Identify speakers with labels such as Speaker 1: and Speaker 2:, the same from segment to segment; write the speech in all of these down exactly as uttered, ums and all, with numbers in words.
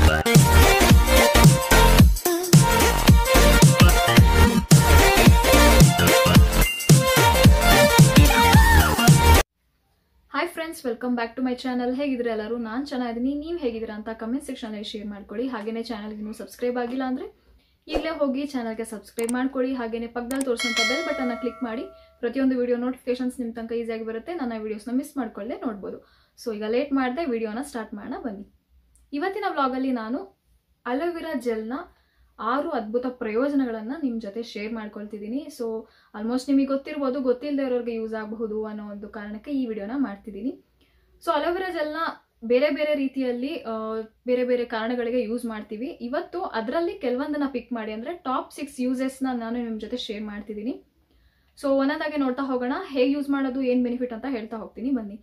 Speaker 1: Hi friends, welcome back to my channel. ಹೇಗಿದ್ರೆ ಎಲ್ಲರೂ? ನಾನು ಚೆನ್ನಾಗಿದ್ದೀನಿ, ನೀವು ಹೇಗಿದ್ದೀರಾ ಅಂತ ಕಮೆಂಟ್ ಸೆಕ್ಷನಲ್ಲಿ ಶೇರ್ ಮಾಡ್ಕೊಳ್ಳಿ. ಹಾಗೇನೇ ಚಾನಲ್ಗೆ ಇನ್ನೂ ಸಬ್ಸ್ಕ್ರೈಬ್ ಆಗಿಲ್ಲ ಅಂದರೆ ಈಗಲೇ ಹೋಗಿ ಚಾನಲ್ಗೆ ಸಬ್ಸ್ಕ್ರೈಬ್ ಮಾಡ್ಕೊಳ್ಳಿ. ಹಾಗೇನೇ ಪಕ್ಕದಲ್ಲಿ ತೋರಿಸುವಂಥ ಬೆಲ್ ಬಟನ್ನ ಕ್ಲಿಕ್ ಮಾಡಿ ಪ್ರತಿಯೊಂದು ವಿಡಿಯೋ ನೋಟಿಫಿಕೇಶನ್ಸ್ ನಿಮ್ಮ ತನಕ ಈಸಿಯಾಗಿ ಬರುತ್ತೆ. ನನ್ನ ವಿಡಿಯೋಸ್ನ ಮಿಸ್ ಮಾಡ್ಕೊಳ್ಳದೆ ನೋಡ್ಬೋದು. ಸೊ ಈಗ ಲೇಟ್ ಮಾಡದೆ ವಿಡಿಯೋನ ಸ್ಟಾರ್ಟ್ ಮಾಡೋಣ ಬನ್ನಿ. ಇವತ್ತಿನ ವ್ಲಾಗಲ್ಲಿ ನಾನು ಅಲೋವೆರಾ ಜೆಲ್ನ ಆರು ಅದ್ಭುತ ಪ್ರಯೋಜನಗಳನ್ನು ನಿಮ್ಮ ಜೊತೆ ಶೇರ್ ಮಾಡ್ಕೊಳ್ತಿದ್ದೀನಿ. ಸೊ ಆಲ್ಮೋಸ್ಟ್ ನಿಮಗೆ ಗೊತ್ತಿರ್ಬೋದು, ಗೊತ್ತಿಲ್ಲದೆ ಇರೋರಿಗೆ ಯೂಸ್ ಆಗಬಹುದು ಅನ್ನೋ ಒಂದು ಕಾರಣಕ್ಕೆ ಈ ವಿಡಿಯೋನ ಮಾಡ್ತಿದ್ದೀನಿ. ಸೊ ಅಲೋವೆರಾ ಜೆಲ್ನ ಬೇರೆ ಬೇರೆ ರೀತಿಯಲ್ಲಿ ಬೇರೆ ಬೇರೆ ಕಾರಣಗಳಿಗೆ ಯೂಸ್ ಮಾಡ್ತೀವಿ. ಇವತ್ತು ಅದರಲ್ಲಿ ಕೆಲವೊಂದನ್ನ ಪಿಕ್ ಮಾಡಿ ಅಂದರೆ ಟಾಪ್ ಸಿಕ್ಸ್ ಯೂಸಸ್ನ ನಾನು ನಿಮ್ಮ ಜೊತೆ ಶೇರ್ ಮಾಡ್ತಿದ್ದೀನಿ. ಸೊ ಒಂದೊಂದಾಗೆ ನೋಡ್ತಾ ಹೋಗೋಣ. ಹೇಗೆ ಯೂಸ್ ಮಾಡೋದು, ಏನು ಬೆನಿಫಿಟ್ ಅಂತ ಹೇಳ್ತಾ ಹೋಗ್ತೀನಿ ಬನ್ನಿ.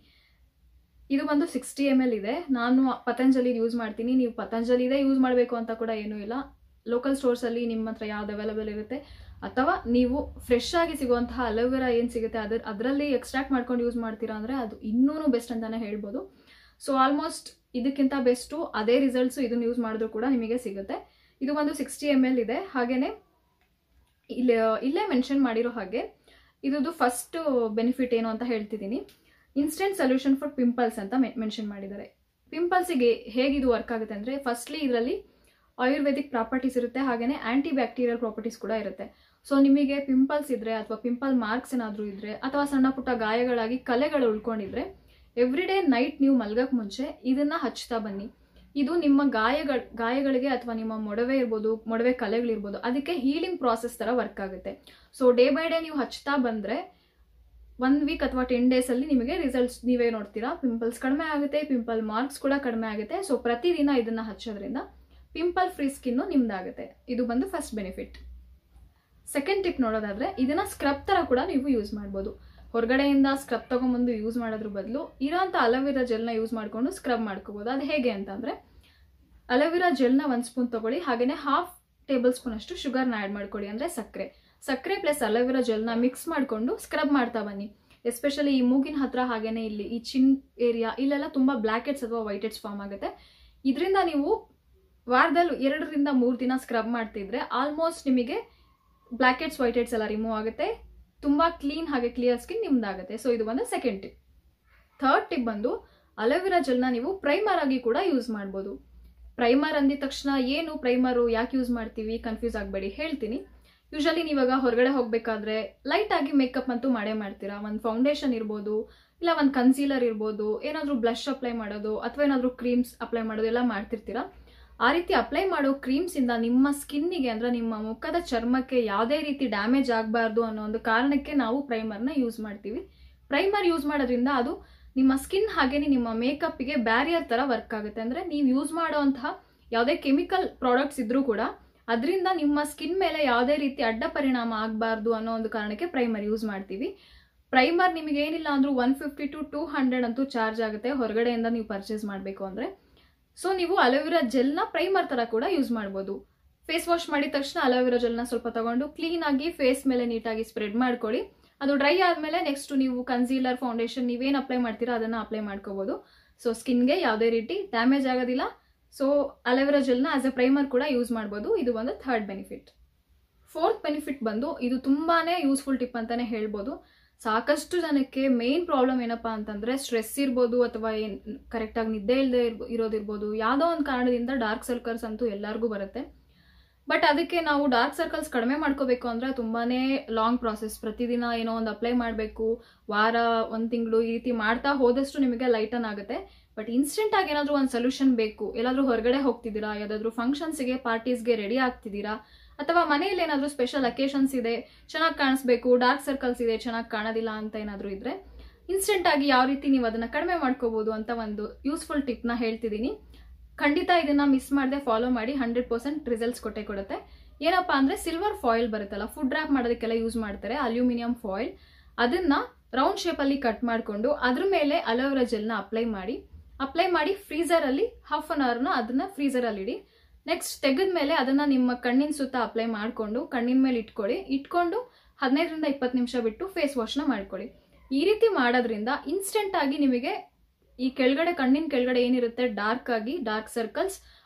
Speaker 1: ಇದು ಬಂದು ಸಿಕ್ಸ್ಟಿ ಎಮ್ ಎಲ್ ಇದೆ. ನಾನು ಪತಂಜಲಿ ಯೂಸ್ ಮಾಡ್ತೀನಿ. ನೀವು ಪತಂಜಲಿದೇ ಯೂಸ್ ಮಾಡಬೇಕು ಅಂತ ಕೂಡ ಏನೂ ಇಲ್ಲ. ಲೋಕಲ್ ಸ್ಟೋರ್ಸಲ್ಲಿ ನಿಮ್ಮ ಹತ್ರ ಯಾವ್ದು ಅವೈಲೇಬಲ್ ಇರುತ್ತೆ ಅಥವಾ ನೀವು ಫ್ರೆಶ್ ಆಗಿ ಸಿಗುವಂತಹ ಅಲೋವೆರಾ ಏನು ಸಿಗುತ್ತೆ ಅದ್ರ ಅದರಲ್ಲಿ ಎಕ್ಸ್ಟ್ರಾಕ್ಟ್ ಮಾಡ್ಕೊಂಡು ಯೂಸ್ ಮಾಡ್ತೀರಾ ಅಂದರೆ ಅದು ಇನ್ನೂ ಬೆಸ್ಟ್ ಅಂತಾನೆ ಹೇಳ್ಬೋದು. ಸೊ ಆಲ್ಮೋಸ್ಟ್ ಇದಕ್ಕಿಂತ ಬೆಸ್ಟು ಅದೇ ರಿಸಲ್ಟ್ಸು ಇದನ್ನು ಯೂಸ್ ಮಾಡಿದ್ರು ಕೂಡ ನಿಮಗೆ ಸಿಗುತ್ತೆ. ಇದು ಒಂದು ಸಿಕ್ಸ್ಟಿ ಎಮ್ ಎಲ್ ಇದೆ. ಹಾಗೆಯೇ ಇಲ್ಲೇ ಇಲ್ಲೇ ಮೆನ್ಷನ್ ಮಾಡಿರೋ ಹಾಗೆ ಇದ್ದು ಫಸ್ಟ್ ಬೆನಿಫಿಟ್ ಏನು ಅಂತ ಹೇಳ್ತಿದ್ದೀನಿ. ಇನ್ಸ್ಟೆಂಟ್ ಸೊಲ್ಯೂಷನ್ ಫಾರ್ ಪಿಂಪಲ್ಸ್ ಅಂತ ಮೆನ್ಷನ್ ಮಾಡಿದ್ದಾರೆ. ಪಿಂಪಲ್ಸಿಗೆ ಹೇಗಿದು ವರ್ಕ್ ಆಗುತ್ತೆ ಅಂದರೆ, ಫಸ್ಟ್ಲಿ ಇದರಲ್ಲಿ ಆಯುರ್ವೇದಿಕ್ ಪ್ರಾಪರ್ಟೀಸ್ ಇರುತ್ತೆ, ಹಾಗೆಯೇ ಆಂಟಿ ಬ್ಯಾಕ್ಟೀರಿಯಲ್ ಪ್ರಾಪರ್ಟೀಸ್ ಕೂಡ ಇರುತ್ತೆ. ಸೊ ನಿಮಗೆ ಪಿಂಪಲ್ಸ್ ಇದ್ರೆ ಅಥವಾ ಪಿಂಪಲ್ ಮಾರ್ಕ್ಸ್ ಏನಾದರೂ ಇದ್ರೆ ಅಥವಾ ಸಣ್ಣ ಪುಟ್ಟ ಗಾಯಗಳಾಗಿ ಕಲೆಗಳು ಉಳ್ಕೊಂಡಿದ್ರೆ ಎವ್ರಿ ಡೇ ನೈಟ್ ನೀವು ಮಲ್ಗಕ್ಕೆ ಮುಂಚೆ ಇದನ್ನ ಹಚ್ತಾ ಬನ್ನಿ. ಇದು ನಿಮ್ಮ ಗಾಯಗಳ ಗಾಯಗಳಿಗೆ ಅಥವಾ ನಿಮ್ಮ ಮೊಡವೆ ಇರ್ಬೋದು, ಮೊಡವೆ ಕಲೆಗಳಿರ್ಬೋದು, ಅದಕ್ಕೆ ಹೀಲಿಂಗ್ ಪ್ರಾಸೆಸ್ ತರ ವರ್ಕ್ ಆಗುತ್ತೆ. ಸೊ ಡೇ ಬೈ ಡೇ ನೀವು ಹಚ್ತಾ ಬಂದ್ರೆ ಒನ್ ವೀಕ್ ಅಥವಾ ಟೆನ್ ಡೇಸ್ ಅಲ್ಲಿ ನಿಮಗೆ ರಿಸಲ್ಟ್ಸ್ ನೀವೇ ನೋಡ್ತೀರಾ. ಪಿಂಪಲ್ಸ್ ಕಡಿಮೆ ಆಗುತ್ತೆ, ಪಿಂಪಲ್ ಮಾರ್ಕ್ಸ್ ಕೂಡ ಕಡಿಮೆ ಆಗುತ್ತೆ. ಸೊ ಪ್ರತಿದಿನ ಇದನ್ನ ಹಚ್ಚೋದ್ರಿಂದ ಪಿಂಪಲ್ ಫ್ರೀ ಸ್ಕಿನ್ನು ನಿಮ್ದಾಗುತ್ತೆ. ಇದು ಬಂದು ಫಸ್ಟ್ ಬೆನಿಫಿಟ್. ಸೆಕೆಂಡ್ ಟಿಪ್ ನೋಡೋದಾದ್ರೆ, ಇದನ್ನ ಸ್ಕ್ರಬ್ ತರ ಕೂಡ ನೀವು ಯೂಸ್ ಮಾಡ್ಬೋದು. ಹೊರಗಡೆಯಿಂದ ಸ್ಕ್ರಬ್ ತಗೊಂಡ್ಬಂದು ಯೂಸ್ ಮಾಡೋದ್ರ ಬದಲು ಇರೋಂಥ ಅಲೋವೆರಾ ಜೆಲ್ನ ಯೂಸ್ ಮಾಡ್ಕೊಂಡು ಸ್ಕ್ರಬ್ ಮಾಡ್ಕೋಬಹುದು. ಅದು ಹೇಗೆ ಅಂತಂದ್ರೆ, ಅಲೋವೆರಾ ಜೆಲ್ನ ಒಂದು ಸ್ಪೂನ್ ತಗೊಳ್ಳಿ, ಹಾಗೇನೆ ಹಾಫ್ ಟೇಬಲ್ ಸ್ಪೂನ್ ಅಷ್ಟು ಶುಗರ್ನ ಆ್ಯಡ್ ಮಾಡ್ಕೊಳ್ಳಿ, ಅಂದ್ರೆ ಸಕ್ಕರೆ ಸಕ್ಕರೆ ಪ್ಲಸ್ ಅಲೋವೆರಾ ಜೆಲ್ನ ಮಿಕ್ಸ್ ಮಾಡ್ಕೊಂಡು ಸ್ಕ್ರಬ್ ಮಾಡ್ತಾ ಬನ್ನಿ. ಎಸ್ಪೆಷಲಿ ಈ ಮೂಗಿನ ಹತ್ರ, ಹಾಗೇನೆ ಇಲ್ಲಿ ಈ ಚಿನ್ ಏರಿಯಾ, ಇಲ್ಲೆಲ್ಲ ತುಂಬಾ ಬ್ಲ್ಯಾಕ್ ಹೆಡ್ಸ್ ಅಥವಾ ವೈಟ್ ಹೆಡ್ಸ್ ಫಾರ್ಮ್ ಆಗುತ್ತೆ. ಇದರಿಂದ ನೀವು ವಾರದಲ್ಲಿ ಎರಡರಿಂದ ಮೂರು ದಿನ ಸ್ಕ್ರಬ್ ಮಾಡ್ತಿದ್ರೆ ಆಲ್ಮೋಸ್ಟ್ ನಿಮಗೆ ಬ್ಲ್ಯಾಕ್ ಹೆಡ್ಸ್ ವೈಟ್ ಹೆಡ್ಸ್ ಎಲ್ಲ ರಿಮೂವ್ ಆಗುತ್ತೆ. ತುಂಬಾ ಕ್ಲೀನ್ ಹಾಗೆ ಕ್ಲಿಯರ್ ಸ್ಕಿನ್ ನಿಮ್ದಾಗುತ್ತೆ. ಸೊ ಇದು ಬಂದು ಸೆಕೆಂಡ್ ಟಿಪ್. ಥರ್ಡ್ ಟಿಪ್ ಬಂದು, ಅಲೋವೆರಾ ಜೆಲ್ನ ನೀವು ಪ್ರೈಮರ್ ಆಗಿ ಕೂಡ ಯೂಸ್ ಮಾಡ್ಬೋದು. ಪ್ರೈಮರ್ ಅಂದಿದ ತಕ್ಷಣ ಏನು ಪ್ರೈಮರು, ಯಾಕೆ ಯೂಸ್ ಮಾಡ್ತೀವಿ, ಕನ್ಫ್ಯೂಸ್ ಆಗಬೇಡಿ, ಹೇಳ್ತೀನಿ. ಯೂಶಲಿ ನೀವಾಗ ಹೊರಗಡೆ ಹೋಗ್ಬೇಕಾದ್ರೆ ಲೈಟ್ ಆಗಿ ಮೇಕಪ್ ಅಂತೂ ಮಾಡೇ ಮಾಡ್ತೀರಾ. ಒಂದು ಫೌಂಡೇಶನ್ ಇರ್ಬೋದು, ಇಲ್ಲ ಒಂದು ಕನ್ಸೀಲರ್ ಇರ್ಬೋದು, ಏನಾದರೂ ಬ್ಲಷ್ ಅಪ್ಲೈ ಮಾಡೋದು ಅಥವಾ ಏನಾದರೂ ಕ್ರೀಮ್ಸ್ ಅಪ್ಲೈ ಮಾಡೋದು ಎಲ್ಲ ಮಾಡ್ತಿರ್ತೀರಾ. ಆ ರೀತಿ ಅಪ್ಲೈ ಮಾಡೋ ಕ್ರೀಮ್ಸ್ ಇಂದ ನಿಮ್ಮ ಸ್ಕಿನ್ನಿಗೆ ಅಂದ್ರೆ ನಿಮ್ಮ ಮುಖದ ಚರ್ಮಕ್ಕೆ ಯಾವುದೇ ರೀತಿ ಡ್ಯಾಮೇಜ್ ಆಗಬಾರ್ದು ಅನ್ನೋ ಒಂದು ಕಾರಣಕ್ಕೆ ನಾವು ಪ್ರೈಮರ್ನ ಯೂಸ್ ಮಾಡ್ತೀವಿ. ಪ್ರೈಮರ್ ಯೂಸ್ ಮಾಡೋದ್ರಿಂದ ಅದು ನಿಮ್ಮ ಸ್ಕಿನ್ ಹಾಗೇನೆ ನಿಮ್ಮ ಮೇಕಪ್ಗೆ ಬ್ಯಾರಿಯರ್ ತರ ವರ್ಕ್ ಆಗುತ್ತೆ. ಅಂದ್ರೆ ನೀವು ಯೂಸ್ ಮಾಡೋಂತಹ ಯಾವುದೇ ಕೆಮಿಕಲ್ ಪ್ರಾಡಕ್ಟ್ಸ್ ಇದ್ರೂ ಕೂಡ ಅದರಿಂದ ನಿಮ್ಮ ಸ್ಕಿನ್ ಮೇಲೆ ಯಾವುದೇ ರೀತಿ ಅಡ್ಡ ಪರಿಣಾಮ ಆಗಬಾರ್ದು ಅನ್ನೋ ಒಂದು ಕಾರಣಕ್ಕೆ ಪ್ರೈಮರ್ ಯೂಸ್ ಮಾಡ್ತೀವಿ. ಪ್ರೈಮರ್ ನಿಮಗೆ ಏನಿಲ್ಲ ಅಂದ್ರೂ one fifty to two hundred ಅಂತೂ ಚಾರ್ಜ್ ಆಗುತ್ತೆ ಹೊರಗಡೆಯಿಂದ ನೀವು ಪರ್ಚೇಸ್ ಮಾಡಬೇಕು ಅಂದ್ರೆ. ಸೊ ನೀವು ಅಲೋವೆರಾ ಜೆಲ್ನ ಪ್ರೈಮರ್ ತರ ಕೂಡ ಯೂಸ್ ಮಾಡ್ಬೋದು. ಫೇಸ್ ವಾಶ್ ಮಾಡಿದ ತಕ್ಷಣ ಅಲೋವೆರಾ ಜೆಲ್ನ ಸ್ವಲ್ಪ ತಗೊಂಡು ಕ್ಲೀನ್ ಆಗಿ ಫೇಸ್ ಮೇಲೆ ನೀಟಾಗಿ ಸ್ಪ್ರೆಡ್ ಮಾಡ್ಕೊಳ್ಳಿ. ಅದು ಡ್ರೈ ಆದ್ಮೇಲೆ ನೆಕ್ಸ್ಟ್ ನೀವು ಕನ್ಸೀಲರ್, ಫೌಂಡೇಶನ್ ನೀವೇನು ಅಪ್ಲೈ ಮಾಡ್ತೀರಾ ಅದನ್ನ ಅಪ್ಲೈ ಮಾಡ್ಕೋಬಹುದು. ಸೊ ಸ್ಕಿನ್ಗೆ ಯಾವುದೇ ರೀತಿ ಡ್ಯಾಮೇಜ್ ಆಗೋದಿಲ್ಲ. ಸೊ ಅಲೋವೆರಾ ಜೆಲ್ನ ಆಸ್ ಎ ಪ್ರೈಮರ್ ಕೂಡ ಯೂಸ್ ಮಾಡ್ಬೋದು. ಇದು ಒಂದು ಥರ್ಡ್ ಬೆನಿಫಿಟ್. ಫೋರ್ತ್ ಬೆನಿಫಿಟ್ ಬಂದು, ಇದು ತುಂಬಾನೇ ಯೂಸ್ಫುಲ್ ಟಿಪ್ ಅಂತಾನೆ ಹೇಳ್ಬೋದು. ಸಾಕಷ್ಟು ಜನಕ್ಕೆ ಮೇನ್ ಪ್ರಾಬ್ಲಮ್ ಏನಪ್ಪಾ ಅಂತಂದ್ರೆ, ಸ್ಟ್ರೆಸ್ ಇರ್ಬೋದು ಅಥವಾ ಏನ್ ಕರೆಕ್ಟಾಗಿ ನಿದ್ದೆ ಇಲ್ಲದೆ ಇರೋದಿರ್ಬೋದು, ಯಾವುದೋ ಒಂದು ಕಾರಣದಿಂದ ಡಾರ್ಕ್ ಸರ್ಕಲ್ಸ್ ಅಂತೂ ಎಲ್ಲರಿಗೂ ಬರುತ್ತೆ. ಬಟ್ ಅದಕ್ಕೆ ನಾವು ಡಾರ್ಕ್ ಸರ್ಕಲ್ಸ್ ಕಡಿಮೆ ಮಾಡ್ಕೋಬೇಕು ಅಂದ್ರೆ ತುಂಬಾನೇ ಲಾಂಗ್ ಪ್ರಾಸೆಸ್. ಪ್ರತಿದಿನ ಏನೋ ಒಂದು ಅಪ್ಲೈ ಮಾಡಬೇಕು, ವಾರ ಒಂದು ತಿಂಗಳು ಈ ರೀತಿ ಮಾಡ್ತಾ ಹೋದಷ್ಟು ನಿಮಗೆ ಲೈಟನ್ ಆಗುತ್ತೆ. ಬಟ್ ಇನ್ಸ್ಟೆಂಟ್ ಆಗಿ ಏನಾದರೂ ಒಂದು ಸೊಲ್ಯೂಷನ್ ಬೇಕು, ಎಲ್ಲಾದ್ರೂ ಹೊರಗಡೆ ಹೋಗ್ತಿದ್ದೀರಾ, ಯಾವುದಾದ್ರೂ ಫಂಕ್ಷನ್ಸ್ಗೆ ಪಾರ್ಟೀಸ್ಗೆ ರೆಡಿ ಆಗ್ತಿದ್ದೀರಾ, ಅಥವಾ ಮನೆಯಲ್ಲಿ ಏನಾದರೂ ಸ್ಪೆಷಲ್ ಅಕೇಶನ್ಸ್ ಇದೆ, ಚೆನ್ನಾಗಿ ಕಾಣಿಸ್ಬೇಕು, ಡಾರ್ಕ್ ಸರ್ಕಲ್ಸ್ ಇದೆ, ಚೆನ್ನಾಗಿ ಕಾಣೋದಿಲ್ಲ ಅಂತ ಏನಾದರೂ ಇದ್ರೆ ಇನ್ಸ್ಟೆಂಟ್ ಆಗಿ ಯಾವ ರೀತಿ ನೀವು ಅದನ್ನ ಕಡಿಮೆ ಮಾಡ್ಕೋಬಹುದು ಅಂತ ಒಂದು ಯೂಸ್ಫುಲ್ ಟಿಪ್ ನ ಹೇಳ್ತಿದ್ದೀನಿ. ಖಂಡಿತ ಇದನ್ನ ಮಿಸ್ ಮಾಡದೆ ಫಾಲೋ ಮಾಡಿ, ಹಂಡ್ರೆಡ್ ಪರ್ಸೆಂಟ್ ರಿಸಲ್ಟ್ಸ್ ಕೊಟ್ಟೆ ಕೊಡುತ್ತೆ. ಏನಪ್ಪಾ ಅಂದ್ರೆ, ಸಿಲ್ವರ್ ಫಾಯಿಲ್ ಬರುತ್ತಲ್ಲ, ಫುಡ್ ರ್ಯಾಪ್ ಮಾಡೋದಕ್ಕೆಲ್ಲ ಯೂಸ್ ಮಾಡ್ತಾರೆ, ಅಲ್ಯೂಮಿನಿಯಂ ಫಾಯಿಲ್, ಅದನ್ನ ರೌಂಡ್ ಶೇಪ್ ಅಲ್ಲಿ ಕಟ್ ಮಾಡ್ಕೊಂಡು ಅದ್ರ ಮೇಲೆ ಅಲೋವೆರಾ ಜೆಲ್ನ ಅಪ್ಲೈ ಮಾಡಿ ಅಪ್ಲೈ ಮಾಡಿ ಫ್ರೀಸರ್ ಅಲ್ಲಿ ಹಾಫ್ ಅನ್ ಅವರ್ನ ಅದನ್ನ ಫ್ರೀಸರ್ ಅಲ್ಲಿ ಇಡಿ. ನೆಕ್ಸ್ಟ್ ತೆಗೆದ್ಮೇಲೆ ಅದನ್ನ ನಿಮ್ಮ ಕಣ್ಣಿನ ಸುತ್ತ ಅಪ್ಲೈ ಮಾಡ್ಕೊಂಡು ಕಣ್ಣಿನ ಮೇಲೆ ಇಟ್ಕೊಳ್ಳಿ. ಇಟ್ಕೊಂಡು ಹದಿನೈದರಿಂದ ಇಪ್ಪತ್ತು ನಿಮಿಷ ಬಿಟ್ಟು ಫೇಸ್ ವಾಶ್ನ ಮಾಡ್ಕೊಳ್ಳಿ. ಈ ರೀತಿ ಮಾಡೋದ್ರಿಂದ ಇನ್ಸ್ಟೆಂಟ್ ಆಗಿ ನಿಮಗೆ ಈ ಕೆಳಗಡೆ ಕಣ್ಣಿನ ಕೆಳಗಡೆ ಏನಿರುತ್ತೆ ಡಾರ್ಕ್ ಆಗಿ ಡಾರ್ಕ್ ಸರ್ಕಲ್ಸ್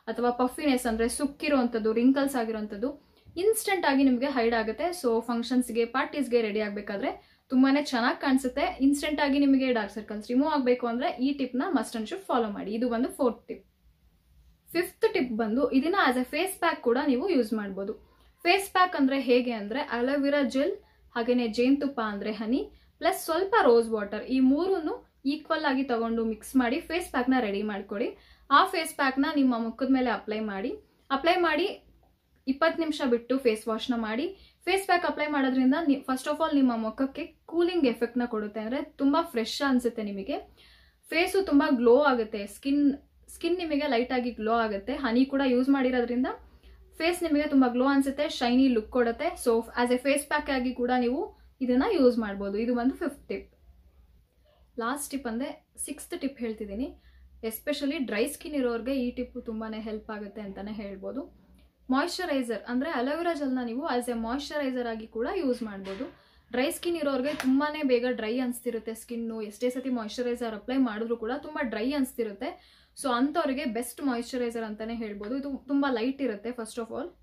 Speaker 1: ಅಥವಾ ಪಫಿನೆಸ್ ಅಂದರೆ ಸುಕ್ಕಿರೋವಂಥದ್ದು, ರಿಂಕಲ್ಸ್ ಆಗಿರೋವಂಥದ್ದು ಇನ್ಸ್ಟೆಂಟ್ ಆಗಿ ನಿಮಗೆ ಹೈಡ್ ಆಗುತ್ತೆ. ಸೊ ಫಂಕ್ಷನ್ಸ್ಗೆ, ಪಾರ್ಟೀಸ್ಗೆ ರೆಡಿ ಆಗಬೇಕಾದ್ರೆ ತುಂಬಾನೇ ಚೆನ್ನಾಗಿ ಕಾಣಿಸುತ್ತೆ. ಇನ್ಸ್ಟೆಂಟ್ ಆಗಿ ನಿಮಗೆ ಡಾರ್ಕ್ ಸರ್ಕಲ್ಸ್ ರಿಮೂವ್ ಆಗಬೇಕು ಅಂದರೆ ಈ ಟಿಪ್ನ ಮಸ್ಟ್ ಅಂಡ್ ಶುಡ್ ಫಾಲೋ ಮಾಡಿ. ಇದು ಬಂದು ಫೋರ್ತ್ ಟಿಪ್. ಫಿಫ್ತ್ ಟಿಪ್ ಬಂದು ಇದನ್ನ ಆಸ್ ಎ ಫೇಸ್ ಪ್ಯಾಕ್ ಕೂಡ ನೀವು ಯೂಸ್ ಮಾಡ್ಬೋದು. ಫೇಸ್ ಪ್ಯಾಕ್ ಅಂದರೆ ಹೇಗೆ ಅಂದರೆ ಅಲೋವೆರಾ ಜೆಲ್, ಹಾಗೆಯೇ ಜೇನುತುಪ್ಪ ಅಂದರೆ ಹನಿ, ಪ್ಲಸ್ ಸ್ವಲ್ಪ ರೋಸ್ ವಾಟರ್, ಈ ಮೂರನ್ನು ಈಕ್ವಲ್ ಆಗಿ ತಗೊಂಡು ಮಿಕ್ಸ್ ಮಾಡಿ ಫೇಸ್ ಪ್ಯಾಕ್ನ ರೆಡಿ ಮಾಡ್ಕೊಳ್ಳಿ. ಆ ಫೇಸ್ ಪ್ಯಾಕ್ನ ನಿಮ್ಮ ಮುಖದ ಮೇಲೆ ಅಪ್ಲೈ ಮಾಡಿ ಅಪ್ಲೈ ಮಾಡಿ ಇಪ್ಪತ್ತು ನಿಮಿಷ ಬಿಟ್ಟು ಫೇಸ್ ವಾಶ್ನ ಮಾಡಿ. ಫೇಸ್ ಪ್ಯಾಕ್ ಅಪ್ಲೈ ಮಾಡೋದ್ರಿಂದ ಫಸ್ಟ್ ಆಫ್ ಆಲ್ ನಿಮ್ಮ ಮುಖಕ್ಕೆ ಕೂಲಿಂಗ್ ಎಫೆಕ್ಟ್ನ ಕೊಡುತ್ತೆ, ಅಂದರೆ ತುಂಬ ಫ್ರೆಶ್ ಅನಿಸುತ್ತೆ ನಿಮಗೆ. ಫೇಸು ತುಂಬ ಗ್ಲೋ ಆಗುತ್ತೆ, ಸ್ಕಿನ್ ಸ್ಕಿನ್ ನಿಮಗೆ ಲೈಟಾಗಿ ಗ್ಲೋ ಆಗುತ್ತೆ. ಹನಿ ಕೂಡ ಯೂಸ್ ಮಾಡಿರೋದ್ರಿಂದ ಫೇಸ್ ನಿಮಗೆ ತುಂಬ ಗ್ಲೋ ಅನಿಸುತ್ತೆ, ಶೈನಿ ಲುಕ್ ಕೊಡುತ್ತೆ. So as a face pack ಆಗಿ ಕೂಡ ನೀವು ಇದನ್ನು ಯೂಸ್ ಮಾಡ್ಬೋದು. ಇದು ಒಂದು ಫಿಫ್ತ್ ಟಿಪ್. ಲಾಸ್ಟ್ ಟಿಪ್ ಅಂದರೆ ಸಿಕ್ಸ್ತ್ ಟಿಪ್ ಹೇಳ್ತಿದ್ದೀನಿ. ಎಸ್ಪೆಷಲಿ ಡ್ರೈ ಸ್ಕಿನ್ ಇರೋರಿಗೆ ಈ ಟಿಪ್ಪು ತುಂಬಾ ಹೆಲ್ಪ್ ಆಗುತ್ತೆ ಅಂತಲೇ ಹೇಳ್ಬೋದು. ಮಾಯ್ಶ್ಚರೈಸರ್ ಅಂದರೆ ಅಲೋವೆರಾ ಜೆಲ್ನ ನೀವು ಆಸ್ ಎ ಮಾಯ್ಶ್ಚರೈಸರ್ ಆಗಿ ಕೂಡ ಯೂಸ್ ಮಾಡ್ಬೋದು. ಡ್ರೈ ಸ್ಕಿನ್ ಇರೋರಿಗೆ ತುಂಬಾ ಬೇಗ ಡ್ರೈ ಅನಿಸ್ತಿರುತ್ತೆ ಸ್ಕಿನ್ನು. ಎಷ್ಟೇ ಸತಿ ಮಾಯ್ಶ್ಚರೈಸರ್ ಅಪ್ಲೈ ಮಾಡಿದ್ರು ಕೂಡ ತುಂಬ ಡ್ರೈ ಅನಿಸ್ತಿರುತ್ತೆ. ಸೊ ಅಂಥವ್ರಿಗೆ ಬೆಸ್ಟ್ ಮಾಯ್ಶ್ಚರೈಸರ್ ಅಂತಲೇ ಹೇಳ್ಬೋದು. ಇದು ತುಂಬ ಲೈಟ್ ಇರುತ್ತೆ ಫಸ್ಟ್ ಆಫ್ ಆಲ್.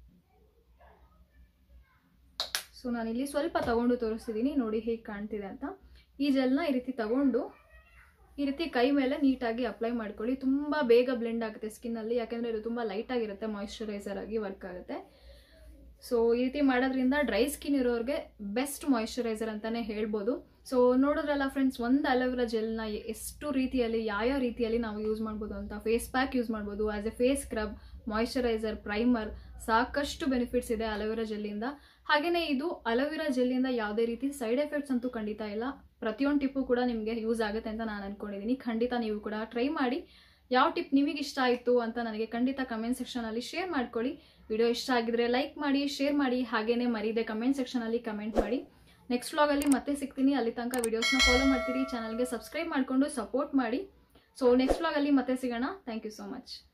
Speaker 1: ಸೊ ನಾನಿಲ್ಲಿ ಸ್ವಲ್ಪ ತಗೊಂಡು ತೋರಿಸ್ತಿದ್ದೀನಿ, ನೋಡಿ ಹೇಗೆ ಕಾಣ್ತಿದೆ ಅಂತ. ಈ ಜೆಲ್ನ ಈ ರೀತಿ ತಗೊಂಡು ಈ ರೀತಿ ಕೈ ಮೇಲೆ ನೀಟಾಗಿ ಅಪ್ಲೈ ಮಾಡ್ಕೊಳ್ಳಿ. ತುಂಬ ಬೇಗ ಬ್ಲೆಂಡ್ ಆಗುತ್ತೆ ಸ್ಕಿನ್ನಲ್ಲಿ, ಯಾಕೆಂದರೆ ಇದು ತುಂಬ ಲೈಟ್ ಆಗಿರುತ್ತೆ, ಮಾಯ್ಶ್ಚರೈಸರ್ ಆಗಿ ವರ್ಕ್ ಆಗುತ್ತೆ. ಸೊ ಈ ರೀತಿ ಮಾಡೋದ್ರಿಂದ ಡ್ರೈ ಸ್ಕಿನ್ ಇರೋರಿಗೆ ಬೆಸ್ಟ್ ಮಾಯ್ಶ್ಚರೈಸರ್ ಅಂತಲೇ ಹೇಳ್ಬೋದು. ಸೊ ನೋಡಿದ್ರಲ್ಲ ಫ್ರೆಂಡ್ಸ್, ಒಂದು ಅಲೋವೆರಾ ಜೆಲ್ನ ಎಷ್ಟು ರೀತಿಯಲ್ಲಿ, ಯಾವ್ಯಾವ ರೀತಿಯಲ್ಲಿ ನಾವು ಯೂಸ್ ಮಾಡ್ಬೋದು ಅಂತ. ಫೇಸ್ ಪ್ಯಾಕ್ ಯೂಸ್ ಮಾಡ್ಬೋದು, as a face scrub, moisturiser, primer, ಸಾಕಷ್ಟು ಬೆನಿಫಿಟ್ಸ್ ಇದೆ ಅಲೋವೆರಾ ಜೆಲ್ಲಿಂದ. ಹಾಗೆಯೇ ಇದು ಅಲೋವೆರಾ ಜೆಲ್ಲಿಂದ ಯಾವುದೇ ರೀತಿ ಸೈಡ್ ಎಫೆಕ್ಟ್ಸ್ ಅಂತೂ ಖಂಡಿತ ಇಲ್ಲ. ಪ್ರತಿಯೊಂದು ಟಿಪ್ಪು ಕೂಡ ನಿಮಗೆ ಯೂಸ್ ಆಗುತ್ತೆ ಅಂತ ನಾನು ಅಂದ್ಕೊಂಡಿದ್ದೀನಿ. ಖಂಡಿತ ನೀವು ಕೂಡ ಟ್ರೈ ಮಾಡಿ. ಯಾವ ಟಿಪ್ ನಿಮಗೆ ಇಷ್ಟ ಆಯಿತು ಅಂತ ನನಗೆ ಖಂಡಿತ ಕಮೆಂಟ್ ಸೆಕ್ಷನಲ್ಲಿ ಶೇರ್ ಮಾಡ್ಕೊಳ್ಳಿ. ವಿಡಿಯೋ ಇಷ್ಟ ಆಗಿದ್ರೆ ಲೈಕ್ ಮಾಡಿ, ಶೇರ್ ಮಾಡಿ, ಹಾಗೆಯೇ ಮರೀದೆ ಕಮೆಂಟ್ ಸೆಕ್ಷನಲ್ಲಿ ಕಮೆಂಟ್ ಮಾಡಿ. ನೆಕ್ಸ್ಟ್ ವ್ಲಾಗಲ್ಲಿ ಮತ್ತೆ ಸಿಗ್ತೀನಿ. ಅಲ್ಲಿ ತನಕ ವಿಡಿಯೋಸ್ನ ಫಾಲೋ ಮಾಡ್ತೀರಿ, ಚಾನಲ್ಗೆ ಸಬ್ಸ್ಕ್ರೈಬ್ ಮಾಡಿಕೊಂಡು ಸಪೋರ್ಟ್ ಮಾಡಿ. ಸೊ ನೆಕ್ಸ್ಟ್ ವ್ಲಾಗಲ್ಲಿ ಮತ್ತೆ ಸಿಗೋಣ. Thank you so much.